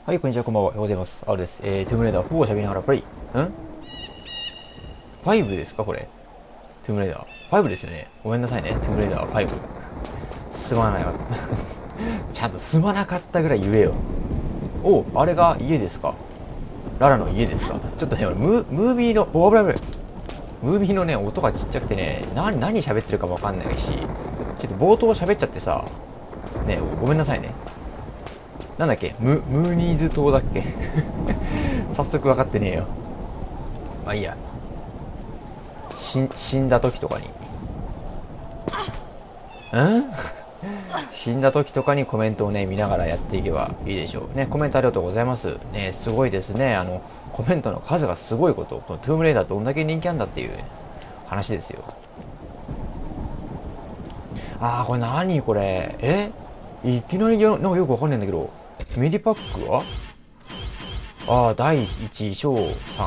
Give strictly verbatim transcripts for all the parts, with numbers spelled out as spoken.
はい、こんにちは、こんばんは。おはようございます。あるです。えー、トゥームレーダーフォーを喋りながらプレイ。ん ?ファイブ ですかこれ。トゥームレーダー。ファイブ ですよね。ごめんなさいね。トゥームレーダーファイブ。すまないわ。ちゃんとすまなかったぐらい言えよ。お、あれが家ですか？ララの家ですか？ちょっとね、俺ム、ムービーの、お、危ない危ない。ムービーのね、音がちっちゃくてね、何、何喋ってるかもわかんないし、ちょっと冒頭喋っちゃってさ、ね、ごめんなさいね。なんだっけム、ムーニーズ島だっけ早速分かってねえよ。まあいいや。し死んだ時とかに。ん死んだ時とかにコメントをね、見ながらやっていけばいいでしょう。ね、コメントありがとうございます。ね、すごいですね。あの、コメントの数がすごいこと。このトゥームレイダーどんだけ人気あんだっていう話ですよ。あー、これ何これ。えいきなりよ、なんかよくわかんないんだけど。ミリパックはああ、だいいち章さん。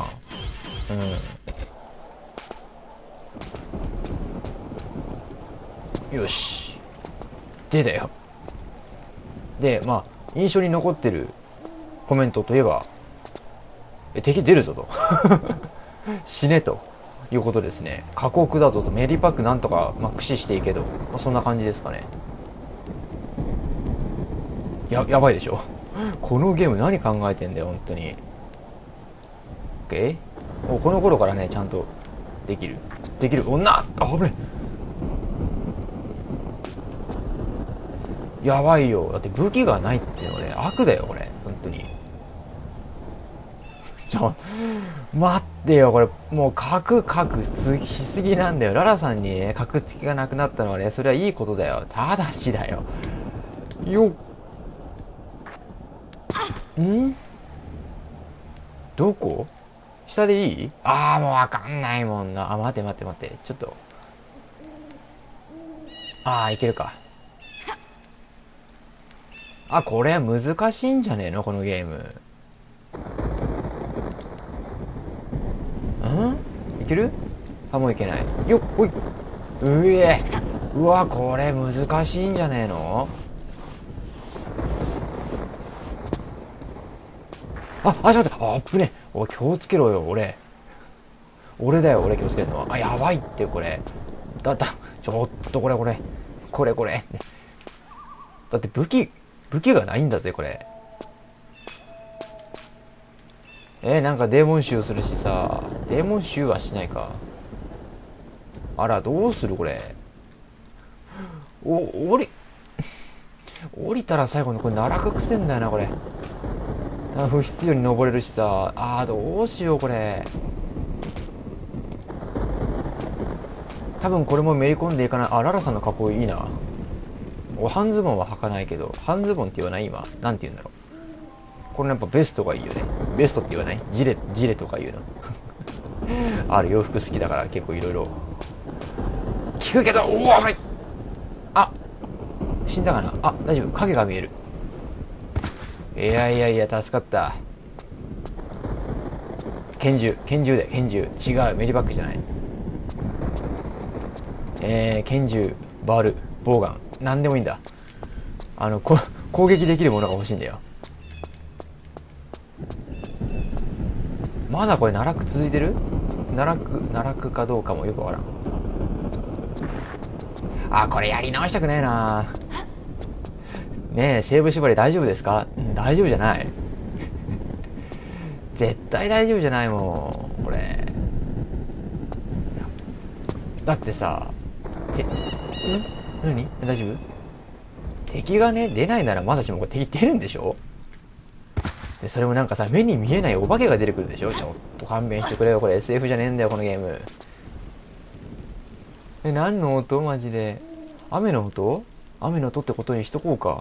うん。よし。でだよ。で、まあ、印象に残ってるコメントといえば、え、敵出るぞと。死ねということですね。過酷だぞと。メリパックなんとか、まあ、駆使していいけど、まあ、そんな感じですかね。や、やばいでしょ。このゲーム何考えてんだよ、本当に。OK？ もうこの頃からね、ちゃんとできる。できる。女あ、危ない。やばいよ。だって武器がないっていうのはね、悪だよ、これ。本当に。ちょ、待ってよ、これ。もう、核、核しすぎなんだよ。ララさんにね、核付きがなくなったのはね、それはいいことだよ。ただしだよ。よっ。んどこ下でいい？ああ、もうわかんないもんな。あ、待って待って待って。ちょっと。ああ、いけるか。あ、これ難しいんじゃねえのこのゲーム。んいける？あ、もういけない。よっ、ほい。うえ。うわ、これ難しいんじゃねえの？あ、あ、ちょっと待って。あ、あっぶね。おい、気をつけろよ、俺。俺だよ、俺気をつけるのは。あ、やばいって、これ。だ、だ、ちょっとこれこれ。これこれ。だって武器、武器がないんだぜ、これ。えー、なんかデーモン臭するしさ。デーモン臭はしないか。あら、どうするこれ。お、降り、降りたら最後のこれ奈落くせんだよな、これ。不必要に登れるしさ。あー、どうしよう、これ。多分これもめり込んでいかない。あ、ララさんの格好いいな。お半ズボンは履かないけど、半ズボンって言わない今。なんて言うんだろう。これやっぱベストがいいよね。ベストって言わない？ジレ、ジレとか言うの。ある洋服好きだから結構いろいろ聞くけど、おお、危ない。あ、死んだかな。あ、大丈夫。影が見える。いやいやいや、助かった。拳銃、拳銃で、拳銃。違う、メリバックじゃない。えー、拳銃、バール、ボウガン。なんでもいいんだ。あの、こ攻撃できるものが欲しいんだよ。まだこれ奈落続いてる？奈落、奈落かどうかもよくわからん。あ、これやり直したくねえな。ねえ、セーブ縛り大丈夫ですか？大丈夫じゃない。絶対大丈夫じゃないもん、これ。だってさ、て、ん何大丈夫？敵がね、出ないならまだしもこれ敵出るんでしょ？で、それもなんかさ、目に見えないお化けが出てくるでしょ？ちょっと勘弁してくれよ、これ エスエフ じゃねえんだよ、このゲーム。え、何の音マジで。雨の音？雨の音ってことにしとこうか。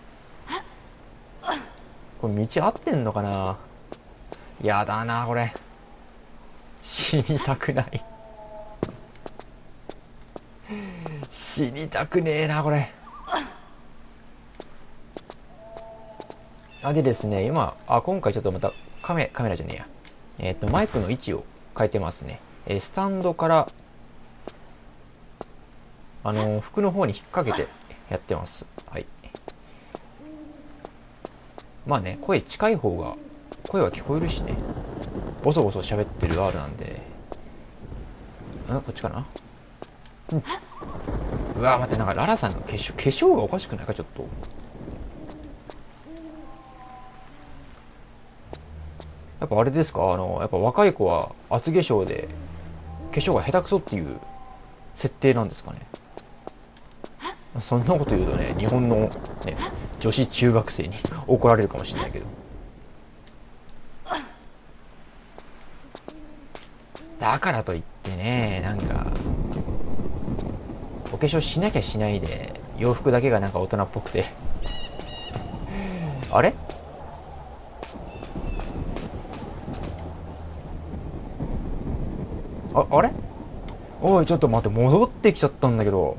これ道合ってんのかな？やだな、これ。死にたくない。死にたくねえな、これ。あ、でですね、今、あ、今回ちょっとまたカメ、カメラじゃねえや。えっと、マイクの位置を変えてますね。えースタンドから、あのー服の方に引っ掛けてやってます。はい。 まあね、声近い方が声は聞こえるしね。ボソボソ喋ってる R なんで。あ、こっちかな。うん。うわ、待って、なんかララさんの化粧化粧がおかしくないか、ちょっと。やっぱあれですか、あのやっぱ若い子は厚化粧で化粧が下手くそっていう設定なんですかね。そんなこと言うとね、日本のね女子中学生に怒られるかもしれないけど。だからといってね、なんかお化粧しなきゃしないで洋服だけがなんか大人っぽくてあれ、あ、あれ、おい、ちょっと待って、戻ってきちゃったんだけど。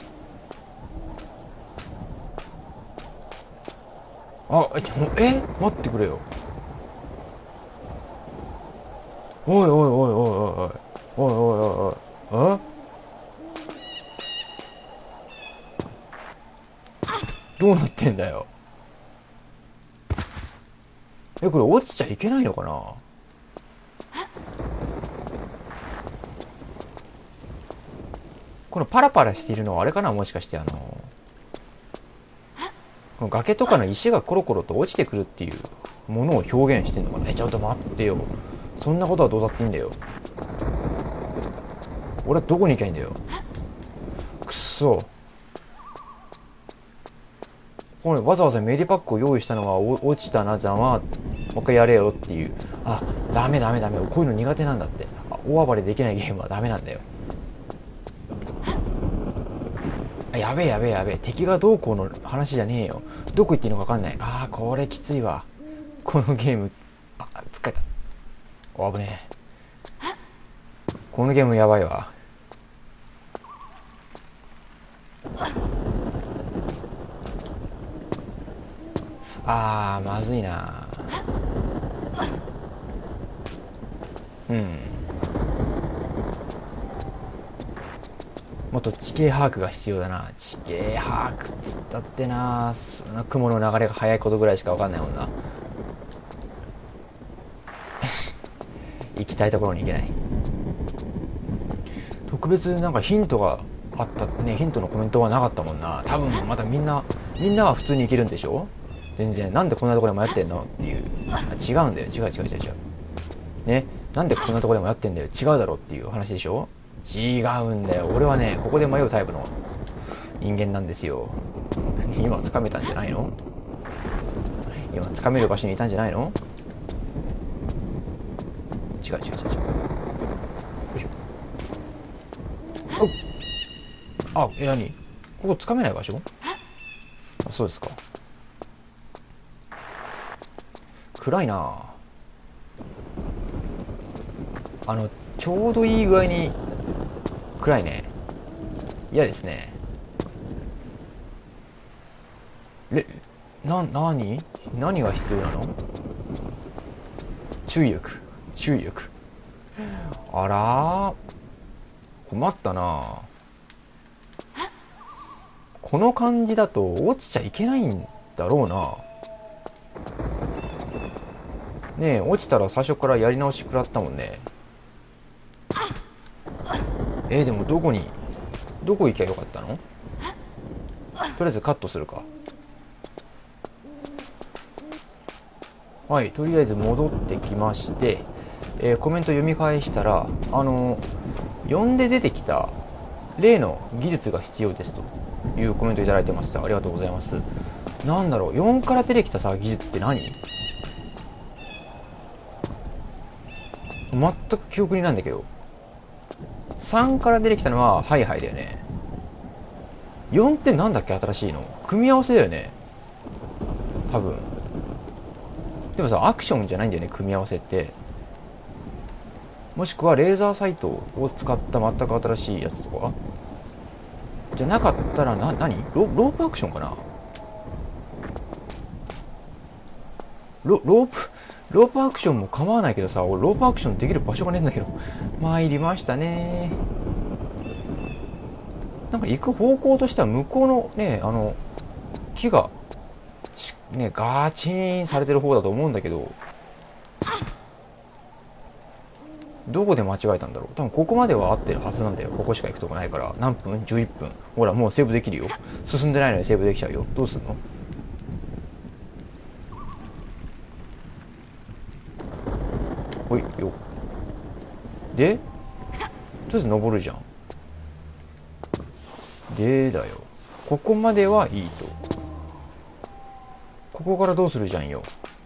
あ、え、ちょ、え、待ってくれよ。おいおいおいおいおいおいおいおいおいおい、え、どうなってんだよ。え、これ落ちちゃいけないのかな。このパラパラしているのはあれかな、もしかしてあのこの崖とかの石がコロコロと落ちてくるっていうものを表現してんのかな。え、ちょっと待ってよ、そんなことはどうだっていいんだよ。俺はどこに行きゃいいんだよ。くっそ、これわざわざメディパックを用意したのは落ちたな、ざま、もう一回やれよっていう。あ、ダメダメダメ、こういうの苦手なんだって。あ、大暴れできないゲームはダメなんだよ。あ、やべえやべえやべえ、敵がどうこうの話じゃねえよ。どこ行っていいのか分かんない。あー、これきついわ、このゲーム。あ、疲れた。お、危ねえ、このゲームやばいわ。あー、まずいな。うん、もっと地形把握が必要だな。地形把握っつったってな、その雲の流れが速いことぐらいしか分かんないもんな行きたいところに行けない。特別なんかヒントがあったってね、ヒントのコメントはなかったもんな。多分まだみんなみんなは普通に行けるんでしょ。全然。なんでこんなところで迷ってんのっていう。違うんだよ、違う違う違う違うね。なんでこんなところで迷ってんだよ、違うだろっていう話でしょ。違うんだよ、俺はねここで迷うタイプの人間なんですよ。今つかめたんじゃないの。今つかめる場所にいたんじゃないの。違う違う違う違う。よいしょ。あ、え、何、ここつかめない場所。あ、そうですか。暗いな。あのちょうどいい具合に暗いね。嫌ですね。え、な、なに何が必要なの。注意力、注意力。あらー、困ったな。この感じだと落ちちゃいけないんだろうな。ねえ、落ちたら最初からやり直し食らったもんね。えー、でもどこにどこ行きゃよかったの。とりあえずカットするか。はい、とりあえず戻ってきまして、えー、コメント読み返したら、あのー、呼んで出てきた例の技術が必要ですというコメントいただいてました。ありがとうございます。なんだろう、よんから出てきたさ技術って何。全く記憶にないんだけど。さんから出てきたのはハイハイだよね。よんってなんだっけ、新しいの組み合わせだよね多分。でもさ、アクションじゃないんだよね、組み合わせって。もしくはレーザーサイトを使った全く新しいやつとかじゃなかったらな、何 ロ, ロープアクションかな。ロロープロープアクションも構わないけどさ、俺ロープアクションできる場所がねえんだけど。参りましたね。なんか行く方向としては向こうのね、あの木がね、ガチンされてる方だと思うんだけど、どこで間違えたんだろう。多分ここまでは合ってるはずなんだよ。ここしか行くとこないから。何分 ?じゅういっ 分。ほら、もうセーブできるよ。進んでないのにセーブできちゃうよ。どうすんの？ほいよ。で、とりあえず登るじゃん。でだよ。ここまではいいと。ここからどうするじゃんよ。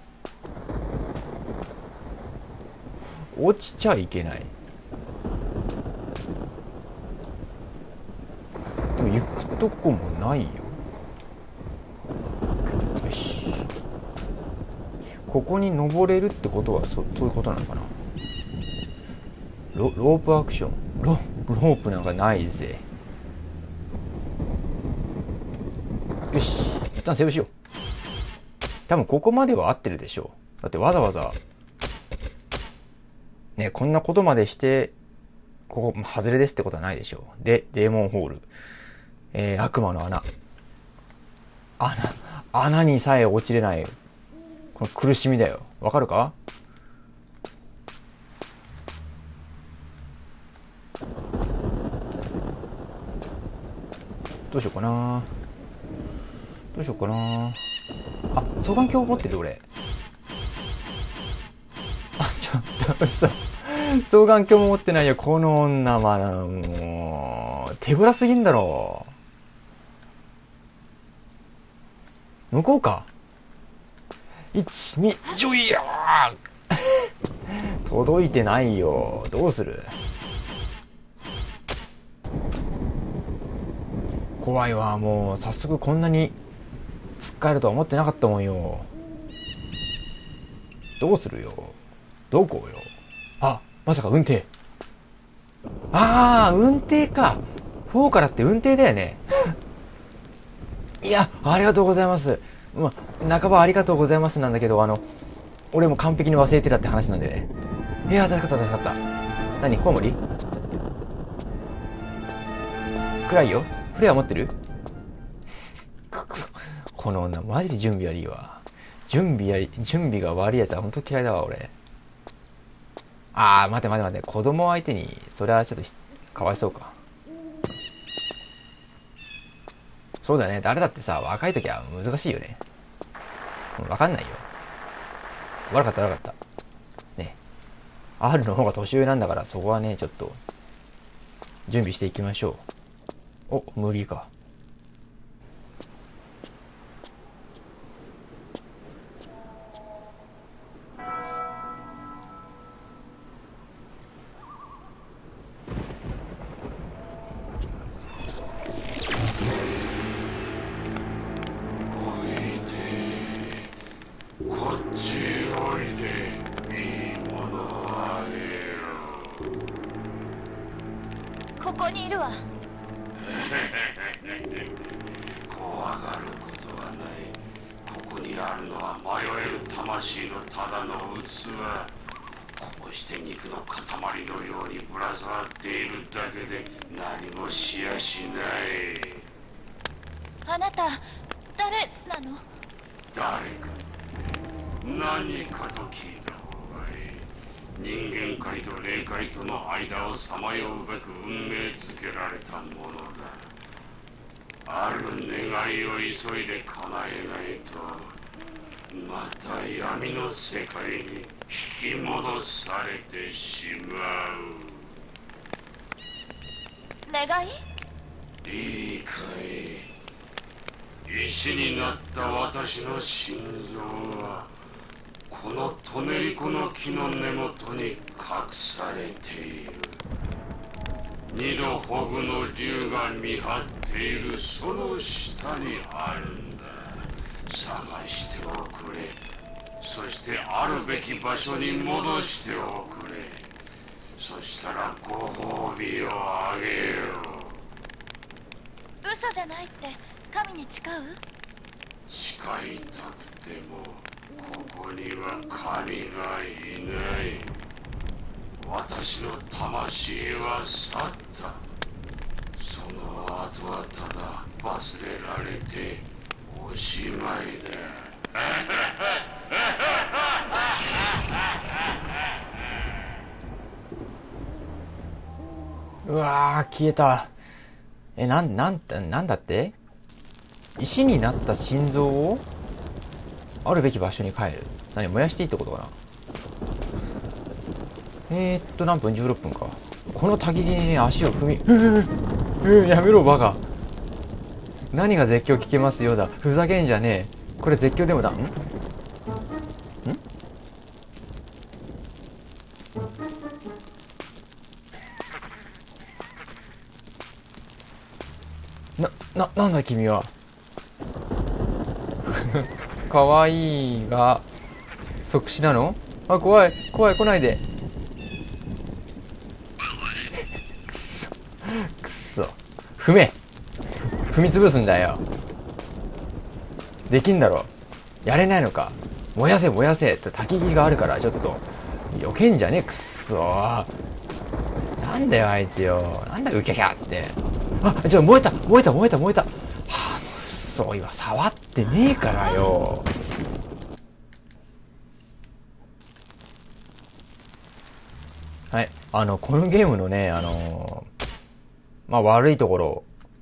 落ちちゃいけない。でも行くとこもないよ。よし。ここに登れるってことは そ, そういうことなのかな。 ロ, ロープアクション ロ, ロープなんかないぜ。よし、一旦セーブしよう。多分ここまでは合ってるでしょう。だってわざわざね、こんなことまでしてここ外れですってことはないでしょう。で、デーモンホール、えー、悪魔の穴穴穴にさえ落ちれないこの苦しみだよ。わかるか？どうしようかな。どうしようかな。あ、双眼鏡持ってる俺。あ、ちょっと嘘。双眼鏡も持ってないよこの女。まあもう手ぶらすぎんだろう。向こうか。いち、に、じゅいやー届いてないよ。どうする？怖いわ。もう早速こんなに突っかえるとは思ってなかったもんよ。どうするよ。どこよ。あ、まさか運転。ああ、運転か。フォーからって運転だよね。いや、ありがとうございます。まあ、半ばありがとうございますなんだけど、あの、俺も完璧に忘れてたって話なんでね。いや、助かった助かった。何コウモリ暗いよ。フレア持ってる？この女、マジで準備悪いわ。準備やり、準備が悪いやつは本当嫌いだわ、俺。あー、待て待て待て。子供相手に、それはちょっと、かわいそうか。そうだね。誰だってさ、若い時は難しいよね。わかんないよ。悪かった悪かった。ね。R の方が年上なんだから、そこはね、ちょっと、準備していきましょう。お、無理か。 ここにいるわ。 怖がることはない。ここにあるのは迷える魂のただの器。こうして肉の塊のようにぶら下がっているだけで何もしやしない。 あなた誰なの？ 誰か何かと聞いた方がいい。人間界と霊界との間をさまようべく運命づけられたものだ。ある願いを急いで叶えないとまた闇の世界に引き戻されてしまう。 願い？ いいかい。石になった私の心臓はこのトネリコの木の根元に隠されている。二度ホグの竜が見張っているその下にあるんだ。探しておくれ。そしてあるべき場所に戻しておくれ。そしたらご褒美をあげよう。 嘘じゃないって神に誓う？ 誓いたくてもここには神がいない。私の魂は去った。その後はただ忘れられておしまいだ。 うわー、消えた。え、なん、なん、なんだって？石になった心臓をあるべき場所に帰る。何、燃やしていいってことかな。えー、っと、何分？ じゅうろっ 分か。この滝木にね、足を踏み、ううやめろ、バカ。何が絶叫聞けますよだ。ふざけんじゃねえ。これ絶叫でもだ。んんな、な、なんだ君は。かわいいが、即死なの？あ、怖い、怖い、来ないで。くそ、くそ。踏め。踏み潰すんだよ。できんだろ。やれないのか。燃やせ燃やせって焚き木があるからちょっと避けんじゃねえ。くっそー。なんだよあいつよ。なんだよウキャキャって。あ、ちょっと燃えた燃えた燃えた燃えた。はあ、もうくっそ、今触ってねえからよ。はい、あのこのゲームのね、あのー、まあ悪いところ、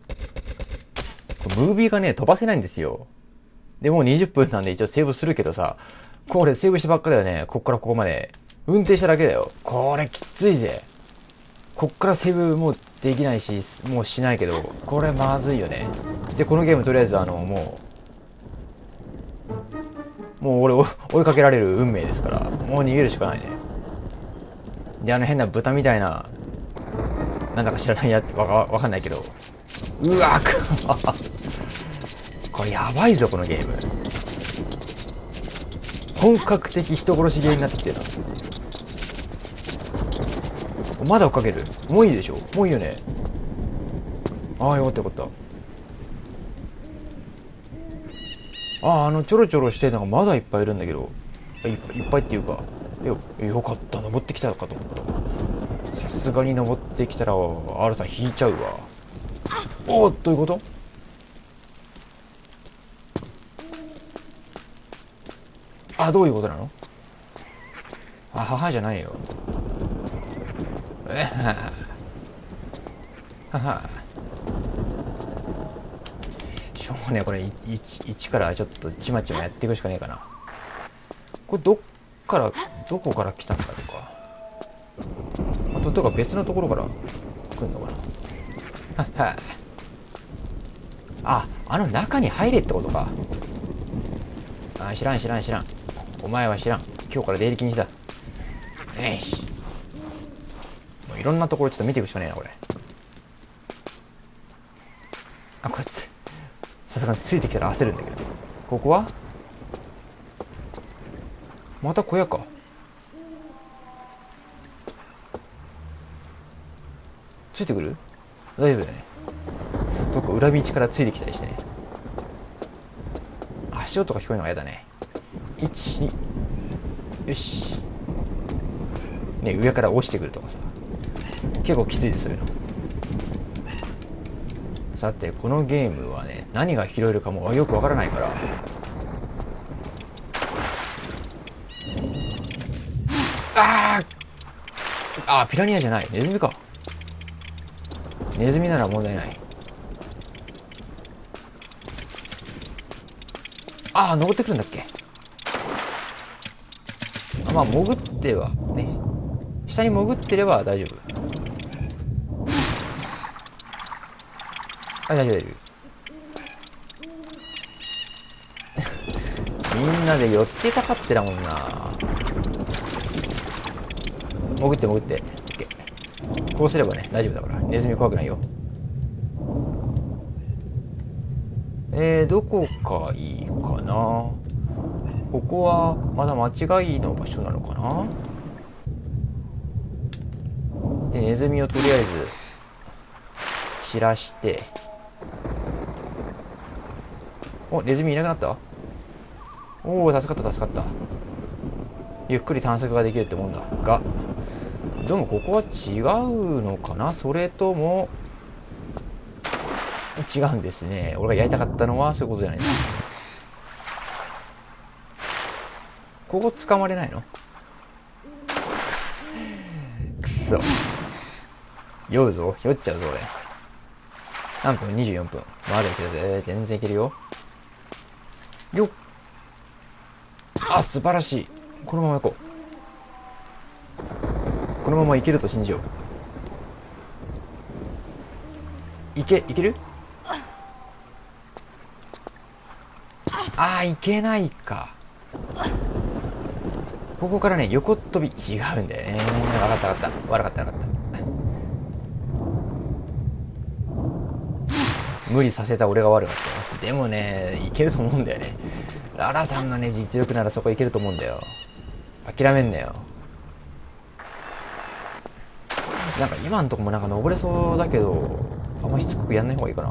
ムービーがね飛ばせないんですよ。でもうにじゅっぷんなんで一応セーブするけどさ、これセーブしてばっかだよね。こっからここまで運転しただけだよ。これきついぜ。こっからセーブもうできないし、もうしないけど、これまずいよね。でこのゲームとりあえずあのもうもう俺追いかけられる運命ですから、もう逃げるしかないね。であの変な豚みたいな、なんだか知らないやつ、わか、わかんないけど、うわこれやばいぞこのゲーム。本格的人殺しゲーになってきてるな。まだ追っかける。もういいでしょ。もういいよね。ああよかったよかった。ああ、あのちょろちょろしてるのがまだいっぱいいるんだけど、いっぱい、いっぱいっていうか、よよかった。登ってきたかと思った。さすがに登ってきたら R さん引いちゃうわ。おお、どういうこと？あ、どういうことなの？あははじゃないよ。えはは。しょうがねえ、これ 1, いちからちょっとちまちまやっていくしかねえかな。これどっからどこから来たんだろうか。あとどっか別のところから来るのかな。はは。あ、あの中に入れってことか。あ、知らん知らん知らん。お前は知らん。今日から出入り禁止だ。よし。もういろんなところちょっと見ていくしかねえなこれ。あ、こいつさすがについてきたら焦るんだけど。ここはまた小屋か。ついてくる？大丈夫だね。どっか裏道からついてきたりしてね。足音が聞こえるのが嫌だね。いち、に、よし。ね、上から落ちてくるとかさ、結構きついですそういうの。さてこのゲームはね、何が拾えるかもよくわからないから、あーあー、ピラニアじゃない、ネズミか。ネズミなら問題ない。ああ、登ってくるんだっけ。あ、まあ潜ってはね、下に潜ってれば大丈夫。あ、大丈夫大丈夫。みんなで寄ってたかってだもんな。潜って潜って、こうすればね大丈夫だから。ネズミ怖くないよ。えー、どこかいいかな。ここはまだ間違いの場所なのかな。でネズミをとりあえず散らして、お、ネズミいなくなった。おお、助かった助かった。ゆっくり探索ができるってもんだが、でもここは違うのかな。それとも違うんですね。俺がやりたかったのはそういうことじゃないです。ここ捕まれないの？くそ。 酔うぞ。酔っちゃうぞ、俺。何分 ?にじゅうよん 分。まだいけるぜ。全然いけるよ。よっ。あ、素晴らしい。このまま行こう。このままいけると信じよう。いけ、いける？あー、いけないか。ここからね、横っ飛び違うんだよね。わかったわかった。悪かった悪かった。無理させた俺が悪かったよ。でもね、いけると思うんだよね。ララさんのね、実力ならそこいけると思うんだよ。諦めんなよ。なんか今んとこもなんか登れそうだけど、あんましつこくやんない方がいいかな。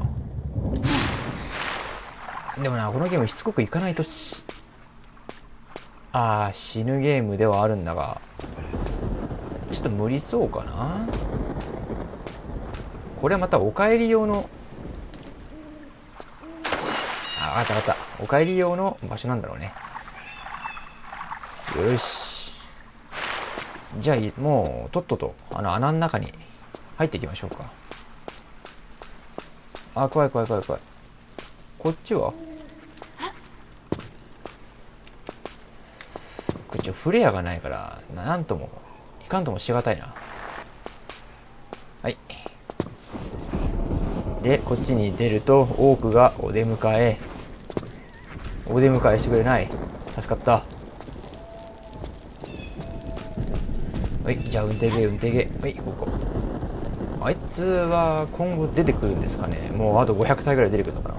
でもな、このゲームしつこくいかないとし、あー、死ぬゲームではあるんだが、ちょっと無理そうかな。これはまたお帰り用の、あ、わかったわかった。お帰り用の場所なんだろうね。よし。じゃあ、もう、とっとと、あの穴の中に入っていきましょうか。あ、怖い怖い怖い怖い。こっちはこっちフレアがないから、なんとも、いかんともしがたいな。はい。で、こっちに出ると、オークがお出迎え。お出迎えしてくれない。助かった。はい、じゃあ運転ゲー運転ゲー。はい、ここ。あいつは今後出てくるんですかね。もうあとごひゃく体ぐらい出てくるのかな。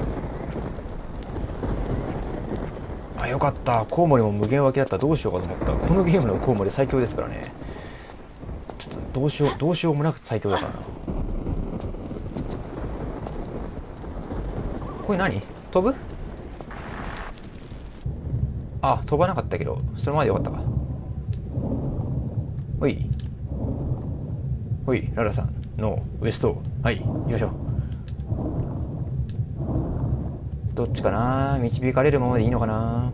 あ、よかった。コウモリも無限湧きだった。どうしようかと思った。このゲームのコウモリ最強ですからね。ちょっとどうしよう、どうしようもなく最強だからな。これ何？飛ぶ？あ、飛ばなかったけど、それまでよかったか。ほい。ほい、ララさんのウエスト。はい、行きましょう。どっちかな？導かれるままでいいのかな？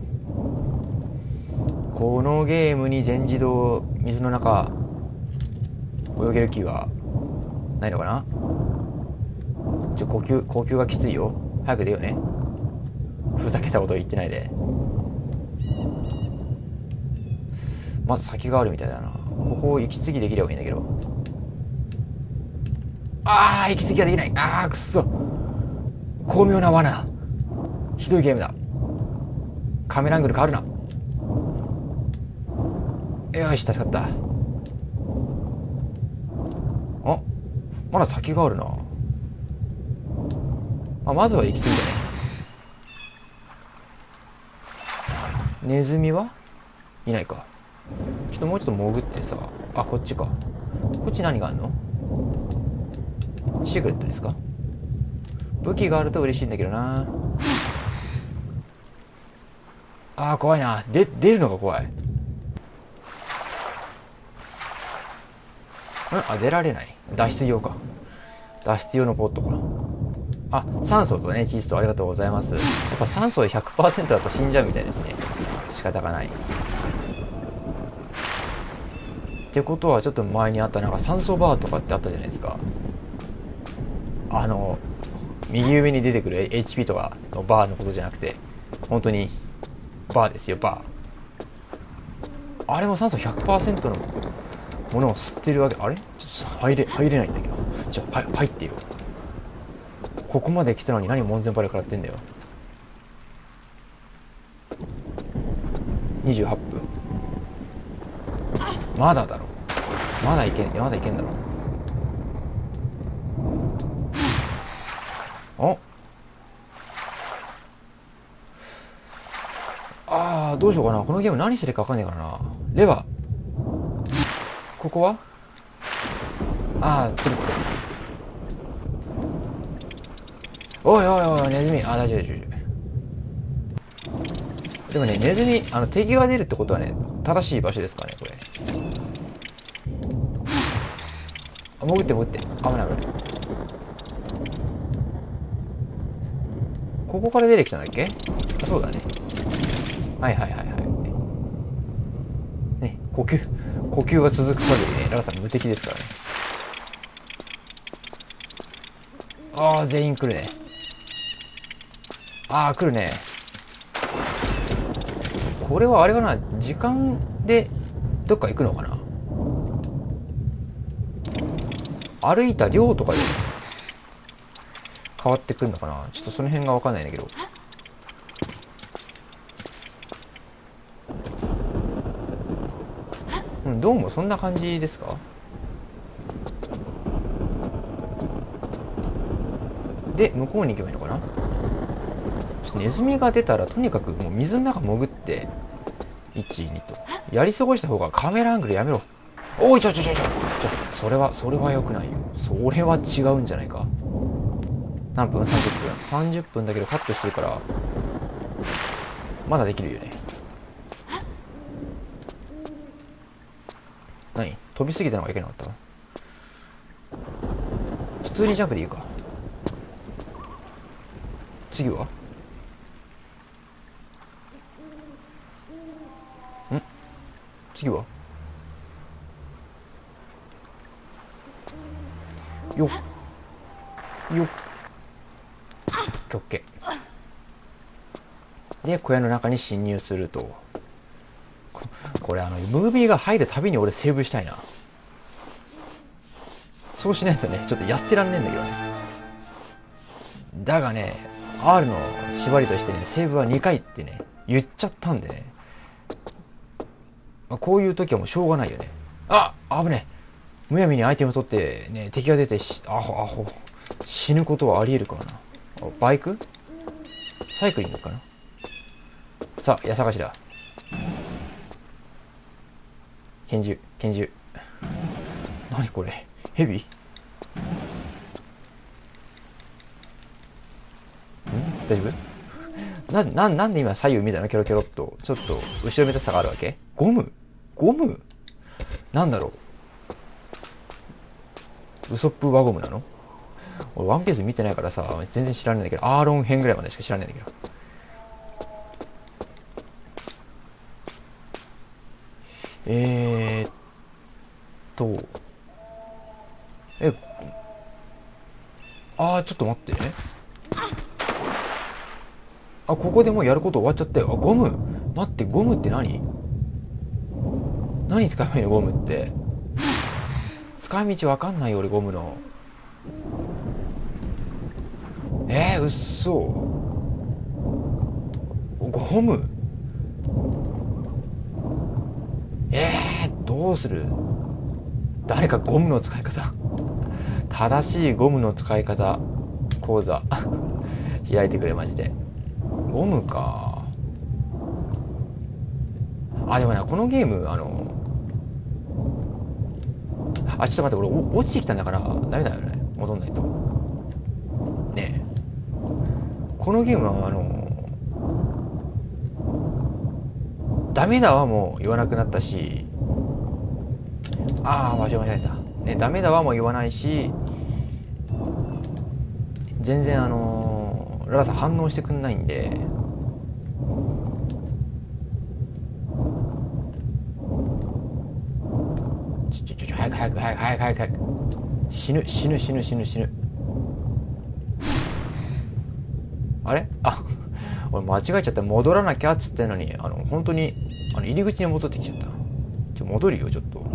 このゲームに全自動水の中泳げる気はないのかな？ちょ、呼吸、呼吸がきついよ。早く出ようね。ふざけたこと言ってないで。まず先があるみたいだな。ここを息継ぎできればいいんだけど。ああ、息継ぎができない。ああ、くっそ。巧妙な罠。ひどいゲームだ。カメラアングル変わるな。よし、助かった。あ、まだ先があるな。あ、まずは息継ぎだね。ネズミはいないか。ちょっともうちょっと潜ってさ。あ、こっちか。こっち何があるの？シークレットですか？武器があると嬉しいんだけどな。あー、怖いな。で、出るのが怖い。ん？あ、出られない。脱出用か。脱出用のポットか。あ、酸素とね、窒素ありがとうございます。やっぱ酸素で ひゃくパーセント だと死んじゃうみたいですね。仕方がない。ってことはちょっと前にあったなんか酸素バーとかってあったじゃないですか。あの右上に出てくる エイチピー とかのバーのことじゃなくて、本当にバーですよ、バー。あれも酸素 ひゃくパーセント のものを吸ってるわけ。あれちょっと入れ入れないんだけど。じゃあ入ってよ。ここまで来たのに何門前払い食らってんだよ。にじゅうはっぷん。まだだろ。まだいけん、まだいけんだろ。お、ああ、どうしようかな。このゲーム何してるか分かんねえからな。レバー。ここはああ、つるっと。おいおいおい、ネズミ。ああ、大丈夫大丈夫。でもね、ネズミ、あの、敵が出るってことはね、正しい場所ですかね、これ。あ、潜って潜って。危ない危ない。ここから出てきたんだっけ？あ、そうだね。はいはいはいはい。ね、呼吸、呼吸が続く限りね、ララさん無敵ですからね。 ああ、全員来るね。ああ、来るね。これはあれかな、時間でどっか行くのかな。歩いた量とかで変わってくるのかな。ちょっとその辺が分かんないんだけど。うん、どうもそんな感じですか。で向こうに行けばいいのかな。ちょっとネズミが出たらとにかくもう水の中潜っていち、にとやり過ごした方が。カメラアングルやめろ。おいちょちょちょちょちょ、それはそれは良くないよ。それは違うんじゃないか。何分？ さんじゅっ 分さんじゅっぷんだけどカットしてるからまだできるよね。何？飛びすぎたのがいけなかった？普通にジャンプでいいか。次は？ん？次は？よっよっオッケーで小屋の中に侵入すると。こ, これあのムービーが入るたびに俺セーブしたいな。そうしないとねちょっとやってらんねえんだけどね。だがね R の縛りとしてねセーブはにかいってね言っちゃったんでね、まあ、こういう時はもうしょうがないよね。あっ危ねえ。むやみにアイテム取ってね敵が出てしアホアホ死ぬことはありえるからな。バイクサイクリングかな。さあ矢探しだ。拳銃拳銃。何これヘビ？ん大丈夫？な、な、なんで今左右見たの？キョロキョロっとちょっと後ろめたさがあるわけ？ゴムゴムなんだろう。ウソップ輪ゴムなの？俺ワンピース見てないからさ全然知らないんだけど、アーロン編ぐらいまでしか知らないんだけど。えーっとえあーちょっと待ってね。あここでもうやること終わっちゃったよ。あゴム待って、ゴムって何？何使えばいいのゴムって。使い道わかんないよ俺ゴムの。えー、うっそ。ゴムえー、どうする？誰かゴムの使い方正しいゴムの使い方講座開いてくれマジで。ゴムか。あでもねこのゲームあのあちょっと待って俺落ちてきたんだからダメだよね。戻んないとねえ。このゲームはあのダメだはもう言わなくなったし、ああ間違え間違えたね。ダメだはもう言わないし、全然あのララさん反応してくんないんで、ちょちょちょちょ早く早く早く早く早く早く死ぬ死ぬ死ぬ死ぬ死ぬ。あれあ俺間違えちゃった。戻らなきゃっつってんのにあの本当にあの入り口に戻ってきちゃった。ちょ戻るよちょっと。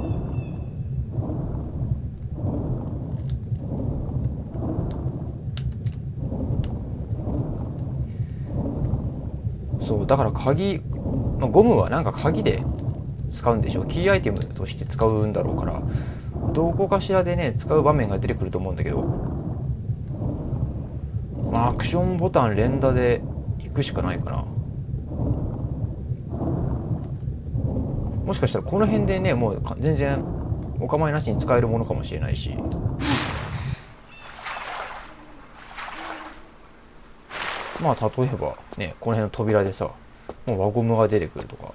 そうだから鍵、まあ、ゴムはなんか鍵で使うんでしょう。キーアイテムとして使うんだろうからどこかしらでね使う場面が出てくると思うんだけど、まあアクションボタン連打で行くしかないかな。もしかしたらこの辺でねもう全然お構いなしに使えるものかもしれないし。まあ例えばねこの辺の扉でさもう輪ゴムが出てくるとか。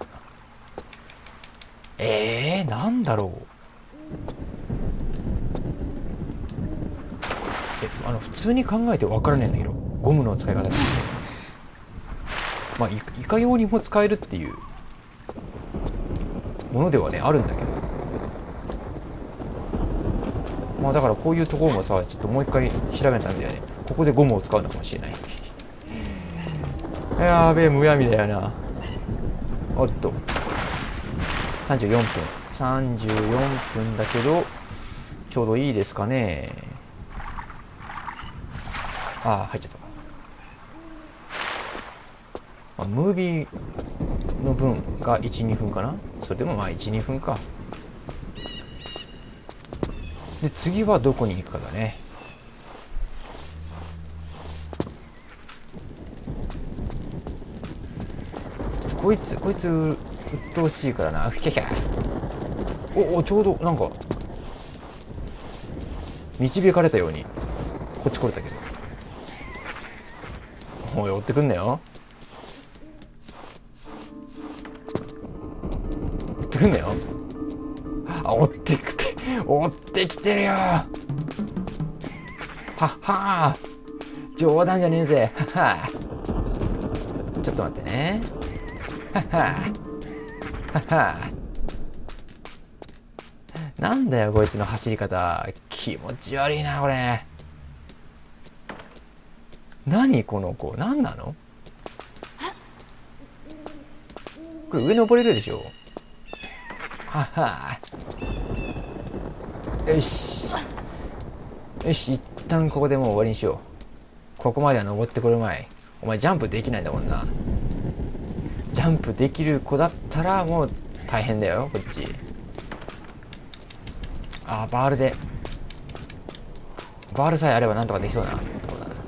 えー、なんだろう。えあの普通に考えて分からないんだけどゴムの使い方なんてまあいいかようにも使えるっていうものではねあるんだけど、まあだからこういうところもさちょっともう一回調べないとダメだよね。 ここでゴムを使うのかもしれない。やべえ、むやみだよな。おっとさんじゅうよんぷんさんじゅうよんぷんだけどちょうどいいですかね。ああ入っちゃった。まあ、ムービーの分がいち、にふんかな。それでもまあいち、にふんか。で次はどこに行くかだね。こいつこいつ鬱陶しいからな。ひゃひゃおお、ちょうどなんか導かれたようにこっち来れたけど。おい追ってくんなよ、追ってくんなよ。あ、追ってきて追ってきてるよ。はっはー、冗談じゃねえぜ。はっはー、ちょっと待ってね。はっはーはっはー、なんだよこいつの走り方、気持ち悪いなこれ。何この子、何なのこれ。上登れるでしょ。はっはー、よしよし、一旦ここでもう終わりにしよう。ここまでは登ってこれまい。お前ジャンプできないんだもんな。ジャンプできる子だったらもう大変だよこっち。あー、バールでバールさえあればなんとかできそうなところだ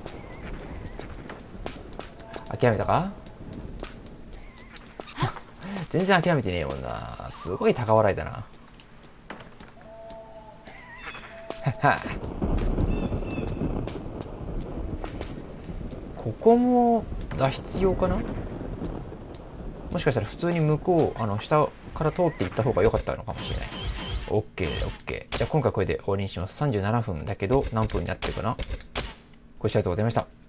な。諦めたか全然諦めてねえもんな。すごい高笑いだな。はここも脱出用かな。もしかしたら普通に向こうあの下から通っていった方が良かったのかもしれない。 オーケーオーケー。 じゃあ今回これで終わりにします。さんじゅうななふんだけど何分になってるかな。ご視聴ありがとうございました。